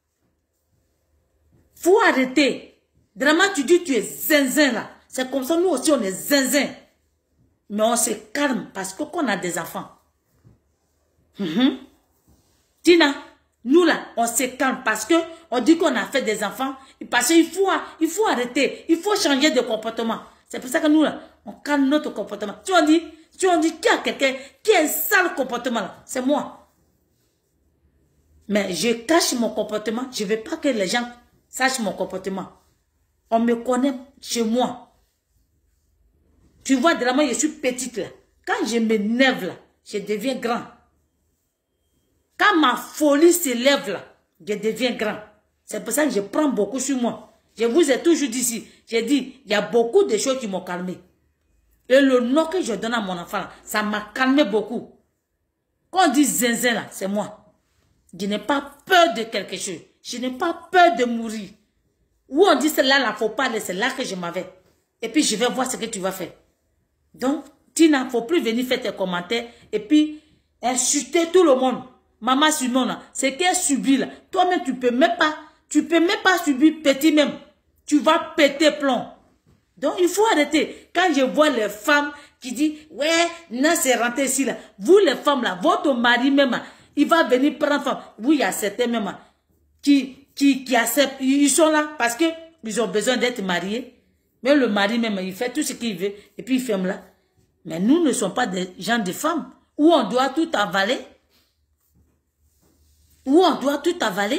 Faut arrêter. Vraiment, tu dis tu es zinzin là. C'est comme ça, nous aussi on est zinzin. Mais on se calme parce qu'on a des enfants. Tina, nous là, on se calme parce que on dit qu'on a fait des enfants. Parce qu'il faut arrêter. Il faut changer de comportement. C'est pour ça que nous là, on calme notre comportement. Tu en dis qu'il y a quelqu'un qui a un sale comportement là. C'est moi. Mais je cache mon comportement. Je ne veux pas que les gens sachent mon comportement. On me connaît chez moi. Tu vois, de la moi, je suis petite là. Quand je m'énerve là, je deviens grand. Quand ma folie s'élève là, je deviens grand. C'est pour ça que je prends beaucoup sur moi. Je vous ai toujours dit ici. J'ai dit, il y a beaucoup de choses qui m'ont calmé. Et le nom que je donne à mon enfant, là, ça m'a calmé beaucoup. Quand on dit zinzin là, c'est moi. Je n'ai pas peur de quelque chose. Je n'ai pas peur de mourir. Où on dit cela, là, faut pas aller, c'est là que je m'avais. Et puis je vais voir ce que tu vas faire. Donc, Tina, il ne faut plus venir faire tes commentaires et puis insulter tout le monde. Maman Simone, c'est qu'elle subit là. Toi-même, tu peux même pas subir petit même. Tu vas péter plomb. Donc, il faut arrêter. Quand je vois les femmes qui disent, ouais, non, c'est rentré ici là. Vous, les femmes là, votre mari même, il va venir prendre femme. Oui, il y a certains même qui acceptent. Ils sont là parce que ils ont besoin d'être mariés. Mais le mari même, il fait tout ce qu'il veut et puis il ferme là. Mais nous ne sommes pas des gens de femmes où on doit tout avaler. Où on doit tout avaler.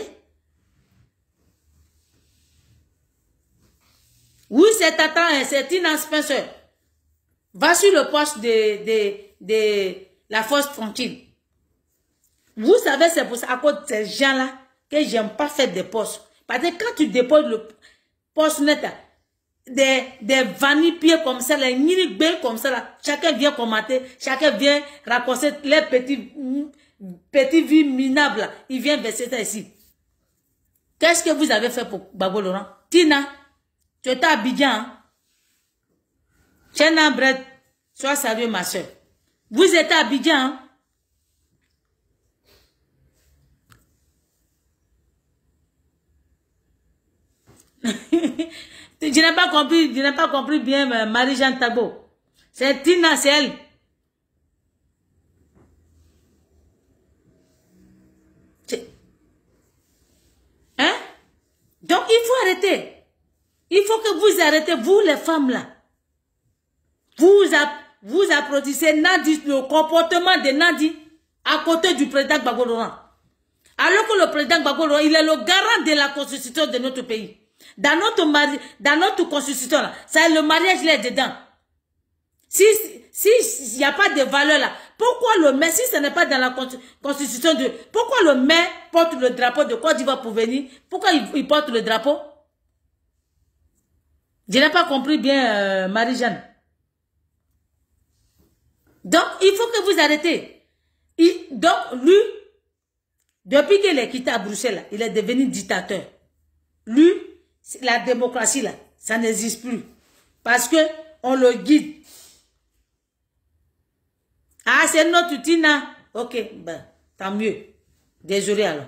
Oui, c'est Tina Spencer. Va sur le poste de la force tranquille. Vous savez, c'est pour ça, à cause de ces gens-là, que j'aime pas faire des postes. Parce que quand tu déposes le poste net, des vanille-pieds comme ça, les nini-bé comme ça, là, chacun vient commenter, chacun vient raconter les petits vies minables, là. Il vient verser ça ici. Qu'est-ce que vous avez fait pour Gbagbo Laurent? Tina, tu étais à Abidjan, hein? Tchena Bred, sois sérieux, ma soeur. Vous êtes à Abidjan, hein? Je n'ai pas compris bien Marie-Jeanne Tagbo. C'est Tina, c'est elle. Hein? Donc, il faut arrêter. Il faut que vous arrêtez, vous les femmes là. Vous applaudissez Nadi, le comportement de Nadi à côté du président Gbagbo Laurent. Alors que le président Gbagbo Laurent, il est le garant de la constitution de notre pays. Dans notre constitution, c'est le mariage là dedans. Si il n'y a pas de valeur là, pourquoi le maire, si ce n'est pas dans la constitution de... Pourquoi le maire porte le drapeau de Côte d'Ivoire pour venir? Pourquoi il porte le drapeau? Je n'ai pas compris bien, Marie-Jeanne. Donc, il faut que vous arrêtez. Donc, lui, depuis qu'il est quitté à Bruxelles, là, il est devenu dictateur. Lui, la démocratie, là, ça n'existe plus. Parce que on le guide. Ah, c'est notre Tina. Ok, ben, tant mieux. Désolé alors.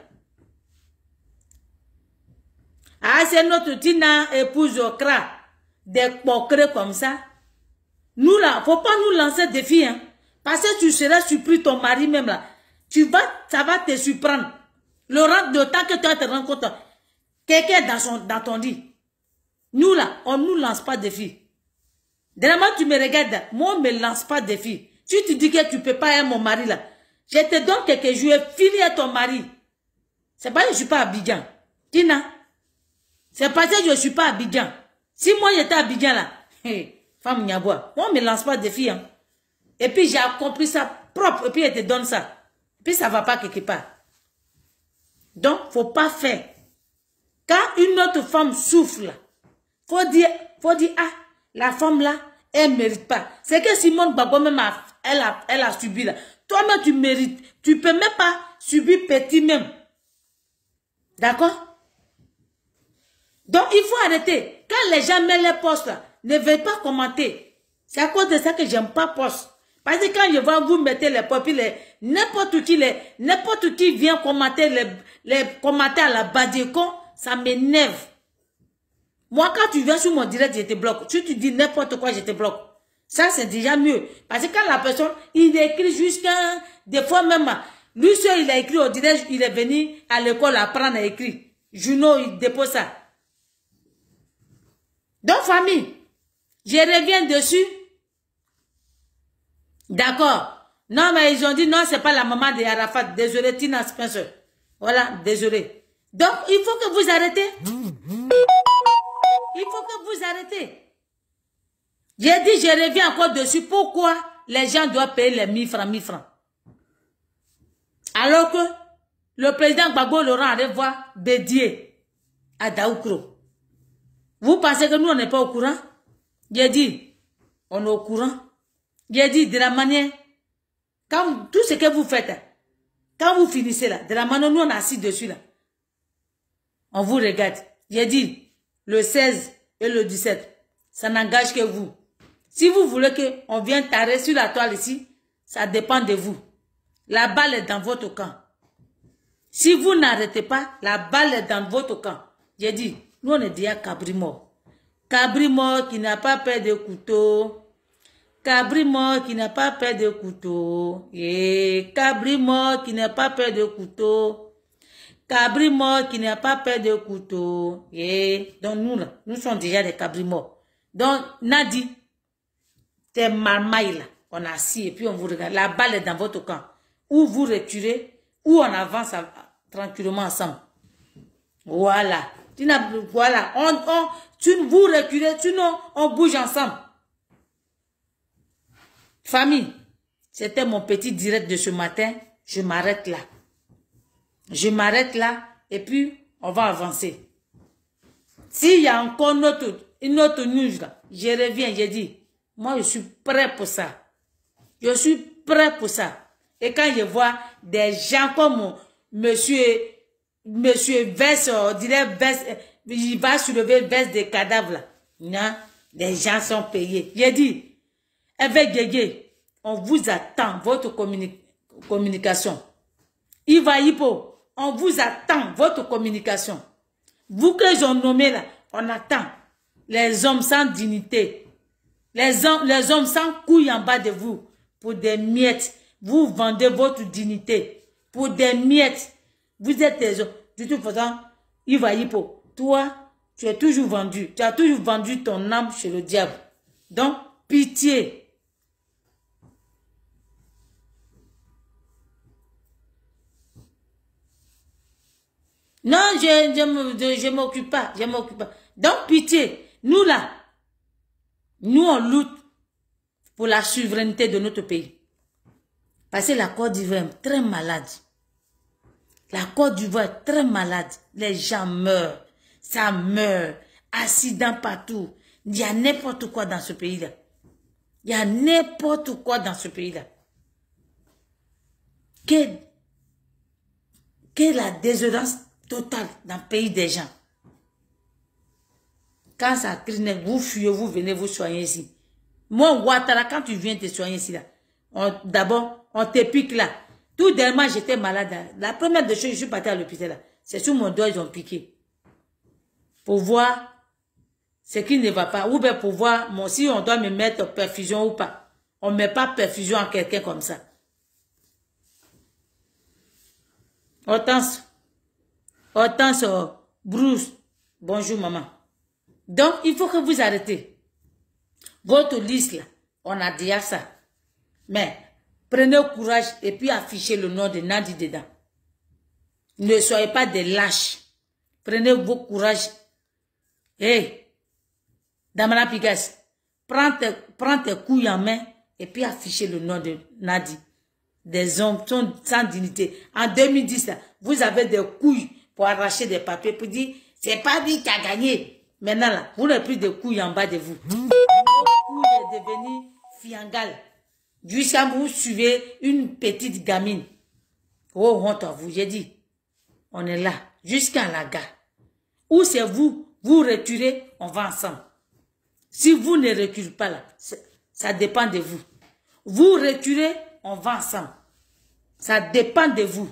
Ah, c'est notre Tina, épouse au cra. Des pocrés comme ça. Nous là, faut pas nous lancer des défi, hein. Parce que tu seras surpris, ton mari même là. Ça va te surprendre. Laurent, de temps que toi te rencontres quelqu'un dans ton lit. Nous là, on ne nous lance pas de défi. Dernièrement, tu me regardes, moi on ne me lance pas de défi. Si tu dis que tu ne peux pas être mon mari là, je te donne quelques jours, fini à ton mari. C'est pas que je ne suis pas à Abidjan. Tina, c'est parce que je ne suis pas à Abidjan. Si moi j'étais à Abidjan là, femme Niaboua, moi on ne me lance pas de défi. Hein. Et puis j'ai compris ça propre, et puis elle te donne ça. Et puis ça ne va pas quelque part. Donc, il ne faut pas faire. Quand une autre femme souffre là, faut dire, ah, la femme là, elle ne mérite pas. C'est que Simone Gbagbo même, elle a subi là. Toi-même, tu mérites. Tu ne peux même pas subir petit même. D'accord? Donc, il faut arrêter. Quand les gens mettent les postes là, ne veuillez pas commenter. C'est à cause de ça que j'aime pas poste. Parce que quand je vois vous mettez les papiers, n'importe qui vient commenter les commentaires à la Badécon, ça m'énerve. Moi, quand tu viens sur mon direct, je te bloque. Si tu dis n'importe quoi, je te bloque. Ça, c'est déjà mieux. Parce que quand la personne, il écrit jusqu'à... Des fois même, lui seul, il a écrit au direct, il est venu à l'école apprendre à écrire. Juno, il dépose ça. Donc, famille, je reviens dessus. D'accord. Non, mais ils ont dit non, c'est pas la maman de Arafat. Désolé, Tina Spencer. Voilà, désolé. Donc, il faut que vous arrêtez. Il faut que vous arrêtez. J'ai dit, je reviens encore dessus. Pourquoi les gens doivent payer les 1000 francs, 1000 francs? Alors que le président Gbagbo Laurent allait voir Bédié à Daoukro. Vous pensez que nous, on n'est pas au courant? J'ai dit, on est au courant. J'ai dit, de la manière, quand tout ce que vous faites, quand vous finissez là, de la manière, nous, on est assis dessus là. On vous regarde. J'ai dit, le 16 et le 17, ça n'engage que vous. Si vous voulez qu'on vienne tarer sur la toile ici, ça dépend de vous. La balle est dans votre camp. Si vous n'arrêtez pas, la balle est dans votre camp. J'ai dit, nous on est déjà cabri mort. Cabri mort qui n'a pas peur de couteau. Cabri mort qui n'a pas peur de couteau. Et cabri mort qui n'a pas peur de couteau. Cabri mort qui n'a pas peur de couteau. Et donc nous là, nous sommes déjà des cabri morts. Donc Nadi, t'es marmaille là. On a assis et puis on vous regarde. La balle est dans votre camp. Ou vous reculez, ou on avance tranquillement ensemble. Voilà. Voilà. Vous reculez, sinon on bouge ensemble. Famille, c'était mon petit direct de ce matin. Je m'arrête là. Je m'arrête là et puis on va avancer. S'il y a encore une autre news là, je reviens, j'ai dit, moi je suis prêt pour ça. Je suis prêt pour ça. Et quand je vois des gens comme monsieur Vest, on dirait Vest, il va soulever Vest des cadavres là. Non, les gens sont payés. J'ai dit, avec Guégué, on vous attend votre communication. Iva Hippo, on vous attend votre communication. Vous que j'ai nommé là, on attend. Les hommes sans dignité. Les hommes sans couilles en bas de vous. Pour des miettes. Vous vendez votre dignité. Pour des miettes. Vous êtes des hommes. De toute façon, Iva Hippo, toi, tu es toujours vendu. Tu as toujours vendu ton âme chez le diable. Donc, pitié. Non, je m'occupe pas. Je m'occupe pas. Donc, pitié. Nous là, nous on lutte pour la souveraineté de notre pays. Parce que la Côte d'Ivoire est très malade. La Côte d'Ivoire est très malade. Les gens meurent. Ça meurt. Accidents partout. Il y a n'importe quoi dans ce pays-là. Il y a n'importe quoi dans ce pays-là. Quelle la désolance totale dans le pays des gens. Quand ça crie, vous fuyez, vous venez vous soigner ici. Moi, Ouattara, quand tu viens te soigner ici, là, d'abord, on te pique là. Tout dernièrement, j'étais malade. La première des choses, je suis partie à l'hôpital là. C'est sur mon doigt, ils ont piqué. Pour voir ce qui ne va pas. Ou bien pour voir si on doit me mettre perfusion ou pas. On ne met pas perfusion à quelqu'un comme ça. Hortense, Bruce, bonjour maman. Donc, il faut que vous arrêtez. Votre liste là, on a déjà ça. Mais, prenez courage et puis affichez le nom de Nadi dedans. Ne soyez pas des lâches. Prenez vos courage. Hey, Damana Pigas, prends tes couilles en main et puis affichez le nom de Nadi. Des hommes sans dignité. En 2010, là, vous avez des couilles pour arracher des papiers pour dire, c'est pas lui qui a gagné. Maintenant, là, vous n'avez plus de couilles en bas de vous. Vos couilles est devenue fiangale. Jusqu'à vous suivez une petite gamine. Oh, honte à vous, j'ai dit. On est là, jusqu'à la gare. Ou c'est vous reculez, on va ensemble. Si vous ne reculez pas là, ça dépend de vous. Vous reculez, on va ensemble. Ça dépend de vous.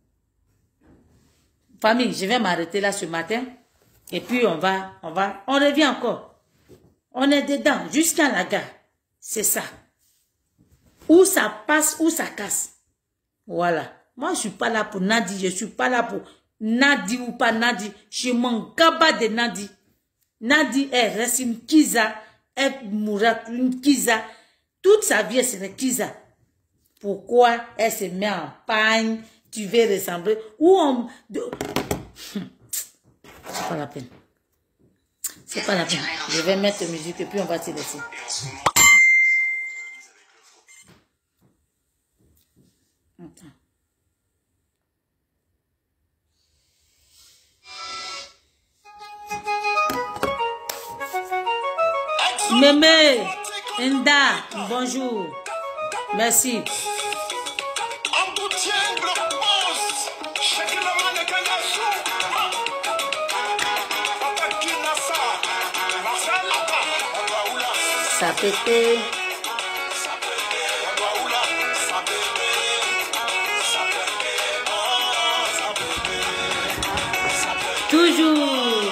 Famille, je vais m'arrêter là ce matin. Et puis on revient encore. On est dedans, jusqu'à la gare. C'est ça. Ou ça passe, ou ça casse. Voilà. Moi, je suis pas là pour Nadi. Je suis pas là pour Nadi ou pas Nadi. Je m'en gaba de Nadi. Nadi, elle reste une Kiza. Elle mourra une Kiza. Toute sa vie, c'est une Kiza. Pourquoi elle se met en pagne? tu veux ressembler. Ou on... C'est pas la peine. C'est pas la peine. Je vais mettre musique et puis on va te laisser. Attends. Mémé, Enda, bonjour. Merci. Ça pété. Toujours.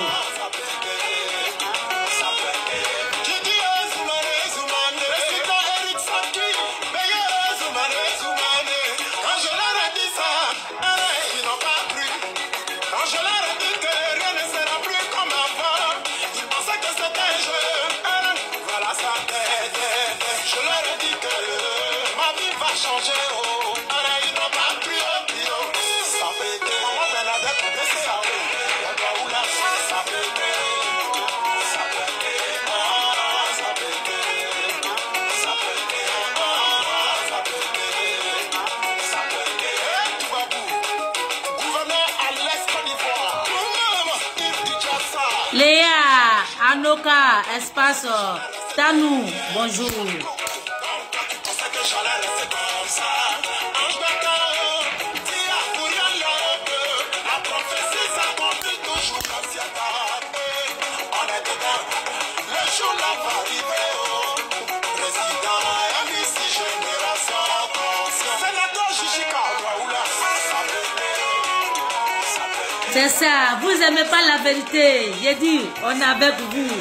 Léa, Anoka, Espace, Tanou, bonjour. C'est ça, vous aimez pas la vérité. J'ai dit, on est avec vous.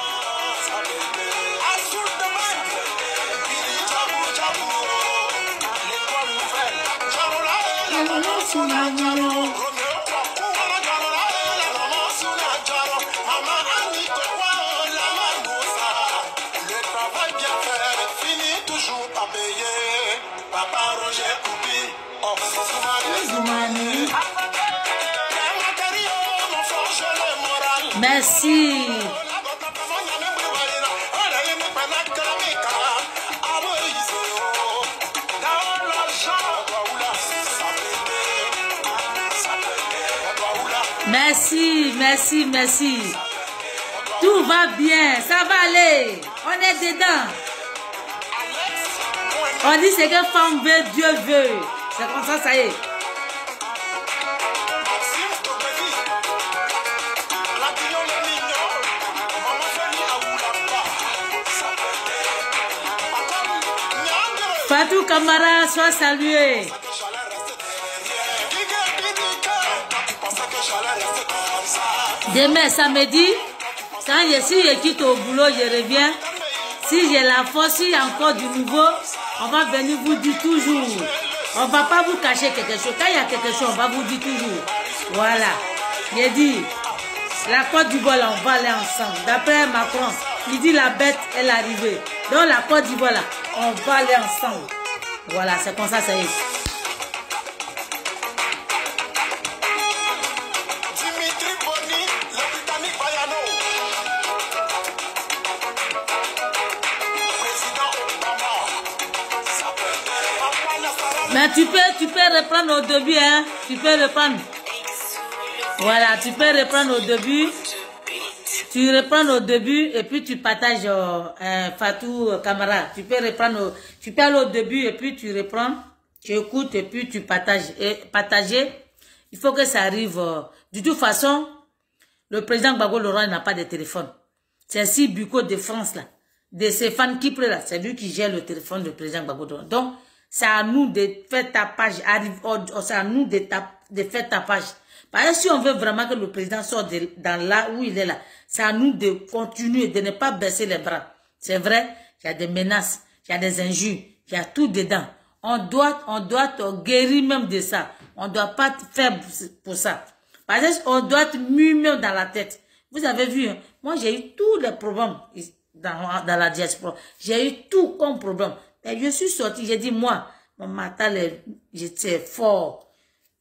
Merci. Merci, merci, merci. Tout va bien, ça va aller. On est dedans. On dit c'est que femme veut, Dieu veut. C'est comme ça y est. Fatou Camara, sois salué. Demain, samedi, quand je quitte au boulot, je reviens. Si j'ai la force, s'il y a encore du nouveau, on va venir vous dire toujours. On ne va pas vous cacher quelque chose. Quand il y a quelque chose, on va vous dire toujours. Voilà. J'ai dit, la Côte d'Ivoire, on va aller ensemble. D'après Macron, il dit la bête est arrivée. Donc la Côte d'Ivoire, on va aller ensemble. Voilà, c'est comme ça, ça y est. Mais tu peux reprendre au début, hein. Tu peux reprendre. Voilà, tu peux reprendre au début. Tu reprends au début et puis tu partages Fatou Camara. Tu peux reprendre, tu peux aller au début et puis tu reprends, tu écoutes et puis tu partages. Et partager, il faut que ça arrive. De toute façon, le président Gbagbo Laurent n'a pas de téléphone. C'est si Bucco de France là, de Stéphane Kipré là, c'est lui qui gère le téléphone du président Gbagbo Laurent. Donc, c'est à nous de faire tapage, c'est à nous de faire tapage. Parce que si on veut vraiment que le président sorte dans là où il est là, c'est à nous de continuer, de ne pas baisser les bras. C'est vrai, il y a des menaces, il y a des injures, il y a tout dedans. On doit te guérir même de ça. On ne doit pas faire pour ça. Parce qu'on doit être mûr dans la tête. Vous avez vu, hein, moi j'ai eu tous les problèmes dans la diaspora. J'ai eu tout comme problème. Et je suis sorti, j'ai dit, moi, mon matin, j'étais fort.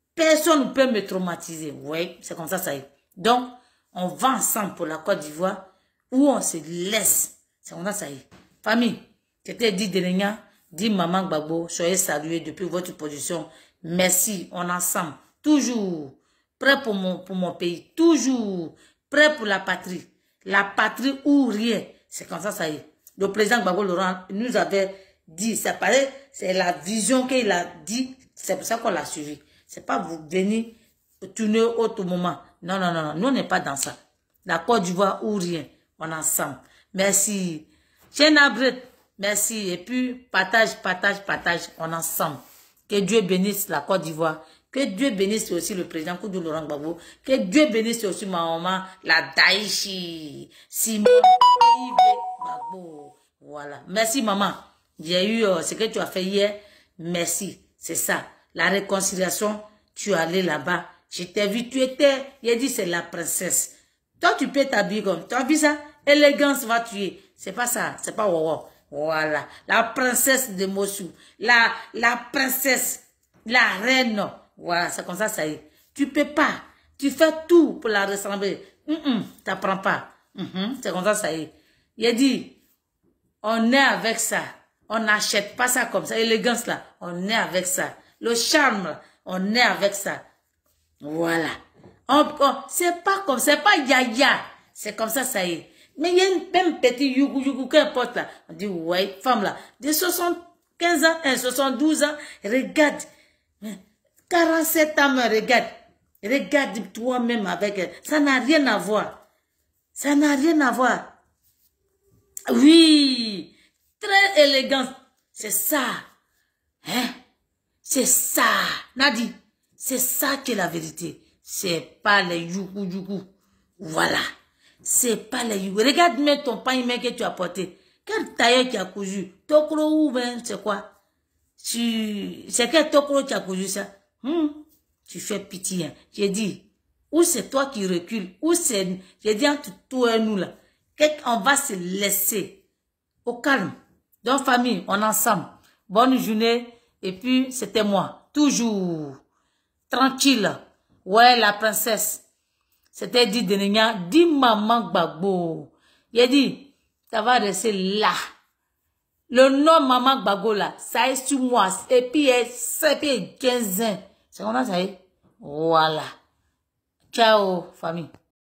Personne ne peut me traumatiser. Oui, c'est comme ça y est. Donc, on va ensemble pour la Côte d'Ivoire où on se laisse. C'est comme ça y est. Famille, c'était dit Denenia, dit Maman Gbagbo, soyez salués depuis votre position. Merci, on est ensemble. Toujours prêt pour mon pays. Toujours prêt pour la patrie. La patrie ou rien. C'est comme ça y est. Le président Gbagbo Laurent nous avait dit, ça paraît, c'est la vision qu'il a dit, c'est pour ça qu'on l'a suivi. C'est pas vous venir tourner au tout moment. Non, non, non, non, nous on n'est pas dans ça. La Côte d'Ivoire ou rien, on est ensemble. Merci. Chénabret, merci. Et puis, partage, on est ensemble. Que Dieu bénisse la Côte d'Ivoire. Que Dieu bénisse aussi le président Koudou Laurent Gbagbo. Que Dieu bénisse aussi ma maman, la Daïchi, Simon, Gbagbo. Voilà. Merci maman. J'ai eu ce que tu as fait hier. Merci. C'est ça. La réconciliation, tu es allé là-bas. Je t'ai vu, tu étais, il a dit c'est la princesse. Toi, tu peux t'habiller comme, tu as vu ça? Élégance va tuer. C'est pas ça, c'est pas wow. Voilà. La princesse de Mossou. La princesse, la reine. Voilà, c'est comme ça y est. Tu peux pas. Tu fais tout pour la ressembler. T'apprends pas. C'est comme ça y est. Il a dit, on est avec ça. On n'achète pas ça comme ça. Élégance là, on est avec ça. Le charme là, on est avec ça. Voilà. C'est pas comme, c'est pas yaya. C'est comme ça y est. Mais il y a une même petit yougou, qu'importe là. On dit, ouais, femme là, de 75 ans, 72 ans, regarde. 47 ans, regarde. Regarde toi-même avec elle. Ça n'a rien à voir. Ça n'a rien à voir. Oui. Très élégant. C'est ça. Hein? C'est ça. Nadi. C'est ça qui est la vérité. C'est pas les yougou. Voilà. C'est pas les yougou. Regarde même ton pain que tu as porté. Quel tailleur qui a cousu? Tokro ou ben, c'est quoi? C'est quel tokro qui a cousu ça? Tu fais pitié. Hein. J'ai dit, ou c'est toi qui recules, ou c'est, j'ai dit entre toi et nous là, on va se laisser au calme. Donc famille, on est ensemble. Bonne journée. Et puis, c'était moi. Toujours. Tranquille. Ouais, la princesse. C'était dit Denenia, dit Maman Gbagbo. Il a dit, ça va rester là. Le nom Maman Gbagbo là, ça est sur moi. Et puis, ça fait 15 ans. C'est comment ça y est? Voilà. Ciao, famille.